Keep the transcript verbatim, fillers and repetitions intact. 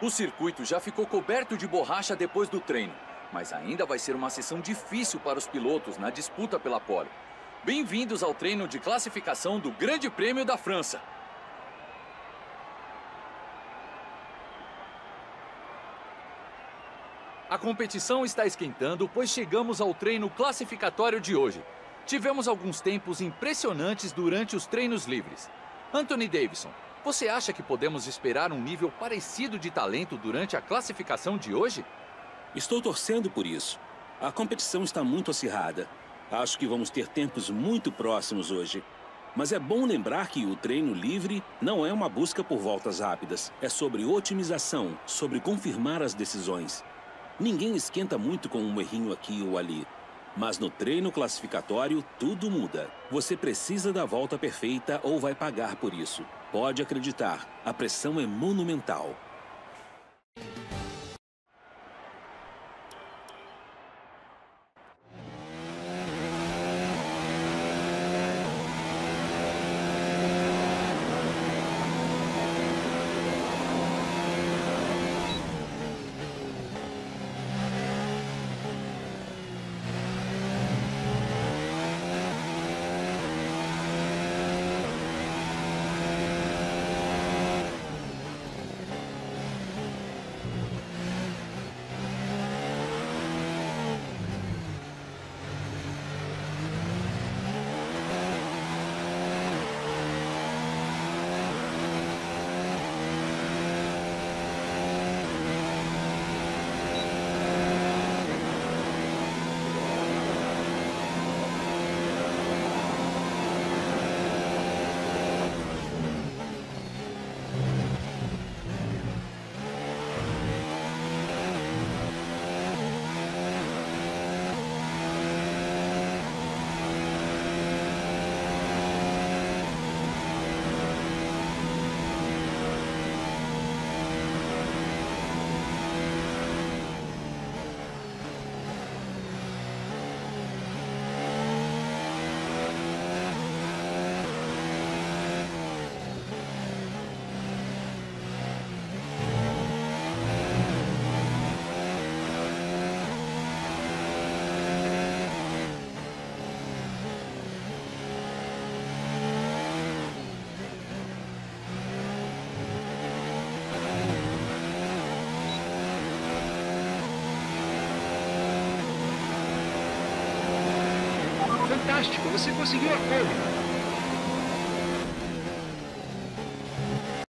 O circuito já ficou coberto de borracha depois do treino, mas ainda vai ser uma sessão difícil para os pilotos na disputa pela pole. Bem-vindos ao treino de classificação do Grande Prêmio da França. A competição está esquentando, pois chegamos ao treino classificatório de hoje. Tivemos alguns tempos impressionantes durante os treinos livres. Anthony Davidson, você acha que podemos esperar um nível parecido de talento durante a classificação de hoje? Estou torcendo por isso. A competição está muito acirrada. Acho que vamos ter tempos muito próximos hoje. Mas é bom lembrar que o treino livre não é uma busca por voltas rápidas. É sobre otimização, sobre confirmar as decisões. Ninguém esquenta muito com um errinho aqui ou ali. Mas no treino classificatório, tudo muda. Você precisa da volta perfeita ou vai pagar por isso. Pode acreditar, a pressão é monumental. Fantástico, você conseguiu a pole.